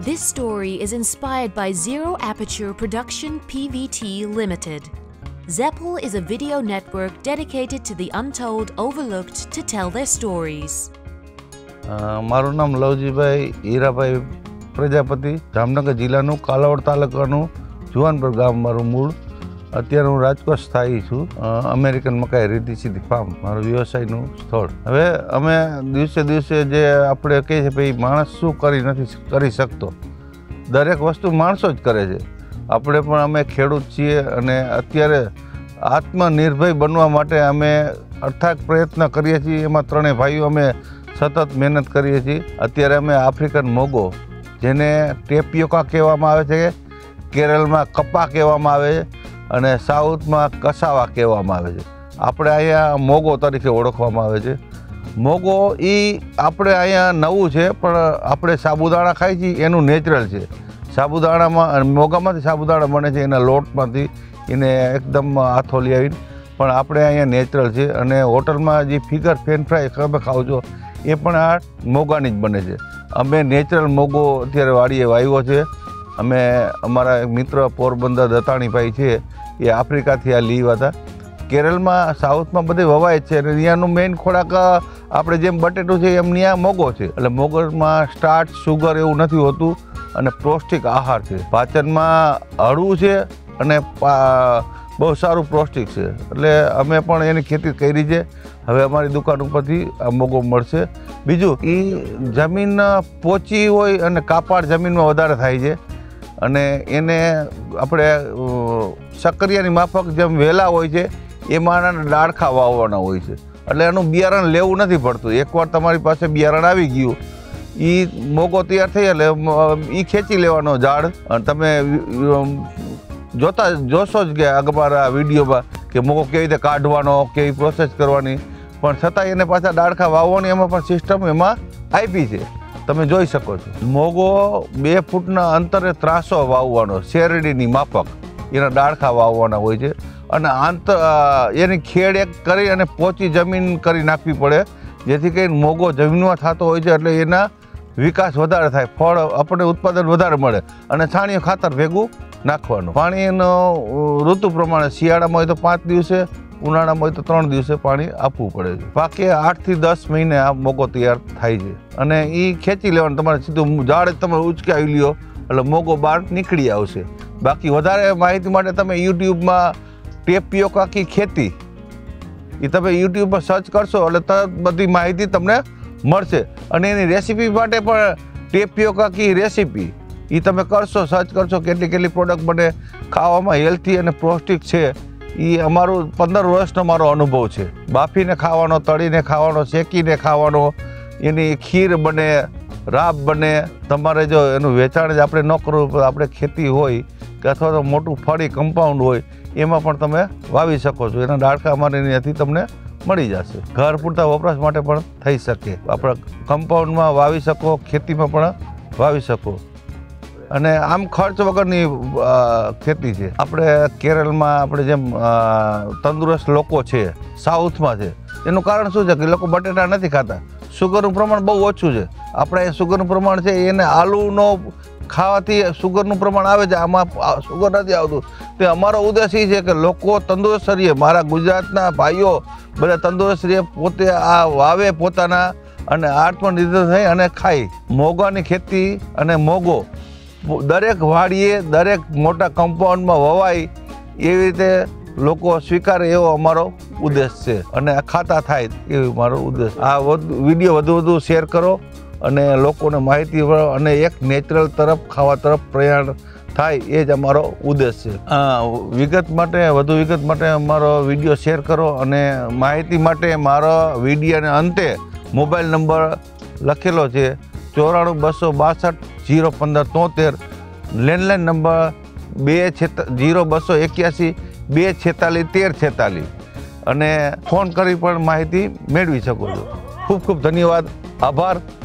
This story is inspired by Zero Aperture Production Pvt Limited. Zeppel is a video network dedicated to the untold, overlooked to tell their stories. મારું નામ લવજીભાઈ હીરાભાઈ પ્રજાપતિ, જામનગર જિલ્લાનું કાલાવડ તાલુકાનું જુવાનપર ગામ મારું મૂળ. અત્યારે હું રાજકોટ સ્થાયી છું. અમેરિકન મકાઈ રીધી સીધી ફાર્મ મારું વ્યવસાયનું સ્થળ. હવે અમે દિવસે દિવસે જે આપણે કહીએ છીએ ભાઈ માણસ શું નથી કરી શકતો, દરેક વસ્તુ માણસો જ કરે છે. આપણે પણ અમે ખેડૂત છીએ અને અત્યારે આત્મનિર્ભર બનવા માટે અમે અથાગ પ્રયત્ન કરીએ છીએ. એમાં ત્રણેય ભાઈઓ અમે સતત મહેનત કરીએ છીએ. અત્યારે અમે આફ્રિકન મોગો, જેને ટેપિયોકા કહેવામાં આવે છે, કેરળમાં કપા કહેવામાં આવે છે અને સાઉથમાં કસાવા કહેવામાં આવે છે. આપણે અહીંયા મોગો તરીકે ઓળખવામાં આવે છે. મોગો એ આપણે અહીંયા નવું છે, પણ આપણે સાબુદાણા ખાઈએ છીએ એનું નેચરલ છે. સાબુદાણામાં મોગામાંથી સાબુદાણા બને છે, એના લોટમાંથી એને એકદમ આથોલી આવીને, પણ આપણે અહીંયા નેચરલ છે. અને હોટલમાં જે ફિગર ફ્રેન્ચ ફ્રાય તમે ખાઓ છો એ પણ આ મોગાની જ બને છે. અમે નેચરલ મોગો અત્યારે વાડીએ વાવ્યો છે. અમે અમારા મિત્ર પોરબંદર દત્તાણીભાઈ છે, એ આફ્રિકાથી આ લીવ હતા. કેરળમાં સાઉથમાં બધે વવાય છે અને ત્યાંનું મેઇન ખોરાક આપણે જેમ બટેટું છે એમ ત્યાં મોગો છે. એટલે મોગોમાં સ્ટાર્ચ, સુગર એવું નથી હોતું અને પૌષ્ટિક આહાર છે. પાચનમાં હળવું છે અને બહુ સારું પૌષ્ટિક છે. એટલે અમે પણ એની ખેતી કરી છે. હવે અમારી દુકાન ઉપરથી આ મોગો મળશે. બીજું એ જમીન પોચી હોય અને કાપાડ જમીનમાં વધારે થાય છે અને એને આપણે સક્કરિયાની માફક જેમ વેલા હોય છે એમાં ડાળખા વાવવાના હોય છે. એટલે એનું બિયારણ લેવું નથી પડતું. એકવાર તમારી પાસે બિયારણ આવી ગયું, એ મોગો તૈયાર થઈ એટલે એ ખેંચી લેવાનો ઝાડ. અને તમે જોશો જ કે અમારા વિડીયોમાં કે મોગો કેવી રીતે કાઢવાનો, કેવી પ્રોસેસ કરવાની, પણ છતાં એને પાછા ડાળખા વાવવાની એમાં પણ સિસ્ટમ એમાં આપી છે, તમે જોઈ શકો છો. મોગો 2 ફૂટના અંતરે ત્રાસો વાવવાનો, શેરડીની માફક એના ડાળખા વાવવાના હોય છે. અને એની ખેડ એક કરી અને પોચી જમીન કરી નાખવી પડે, જેથી કરીને મોગો જમીનમાં થતો હોય છે એટલે એના વિકાસ વધારે થાય, ફળ આપણને ઉત્પાદન વધારે મળે. અને છાણિયું ખાતર ભેગું નાખવાનું. પાણીનો ઋતુ પ્રમાણે શિયાળામાં હોય તો 5 દિવસે, ઉનાળામાં હોય તો 3 દિવસે પાણી આપવું પડે છે. બાકી 8 થી 10 મહિને આ મોગો તૈયાર થાય છે અને એ ખેંચી લેવાનું. તમારે સીધું ઝાડ તમે ઉચકાવી લ્યો એટલે મોગો બહાર નીકળી આવશે. બાકી વધારે માહિતી માટે તમે યુટ્યુબમાં ટેપિયોકા કી ખેતી એ તમે યુટ્યુબમાં સર્ચ કરશો એટલે બધી માહિતી તમને મળશે. અને એની રેસીપી માટે પણ ટેપિયોકા કી રેસીપી એ તમે કરશો, સર્ચ કરશો, કેટલી પ્રોડક્ટ બને, ખાવામાં હેલ્થી અને પૌષ્ટિક છે. એ અમારું 15 વર્ષનો મારો અનુભવ છે. બાફીને ખાવાનો, તળીને ખાવાનો, શેકીને ખાવાનો, એની ખીર બને, રાબ બને. તમારે જો એનું વેચાણ જ આપણે ન કરવું, આપણે ખેતી હોય કે અથવા તો મોટું ફળી કમ્પાઉન્ડ હોય એમાં પણ તમે વાવી શકો છો. એના ડાળખા અમારે ત્યાંથી તમને મળી જશે. ઘર પૂરતા વપરાશ માટે પણ થઈ શકે. આપણે કમ્પાઉન્ડમાં વાવી શકો, ખેતીમાં પણ વાવી શકો. અને આમ ખર્ચ વગરની ખેતી છે. આપણે કેરળમાં આપણે જેમ તંદુરસ્ત લોકો છે, સાઉથમાં છે, એનું કારણ શું છે કે લોકો બટેટા નથી ખાતા, સુગરનું પ્રમાણ બહુ ઓછું છે. આપણે સુગરનું પ્રમાણ છે એને આલુનો ખાવાથી સુગરનું પ્રમાણ આવે છે, આમાં સુગર નથી આવતું. તે અમારો ઉદ્દેશ એ છે કે લોકો તંદુરસ્ત રહીએ. મારા ગુજરાતના ભાઈઓ બધા તંદુરસ્ત રહીએ, પોતે આ વાવે પોતાના અને આત્મનિર્ભર થઈ અને ખાય. મોગાની ખેતી અને મોગો દરેક વાડીએ, દરેક મોટા કમ્પાઉન્ડમાં વવાય એવી રીતે લોકો સ્વીકારે એવો અમારો ઉદ્દેશ છે અને ખાતા થાય એવો મારો ઉદ્દેશ. આ વિડીયો વધુ શેર કરો અને લોકોને માહિતી અને એક નેચરલ તરફ, ખાવા તરફ પ્રયાણ થાય, એ જ અમારો ઉદ્દેશ છે. વધુ વિગત માટે અમારો વિડીયો શેર કરો. અને માહિતી માટે મારો વિડીયોના અંતે મોબાઈલ નંબર લખેલો છે 94 262 01573. લેન્ડલાઇન નંબર 0281 246 1346 અને ફોન કરી પણ માહિતી મેળવી શકો છો. ખૂબ ધન્યવાદ, આભાર.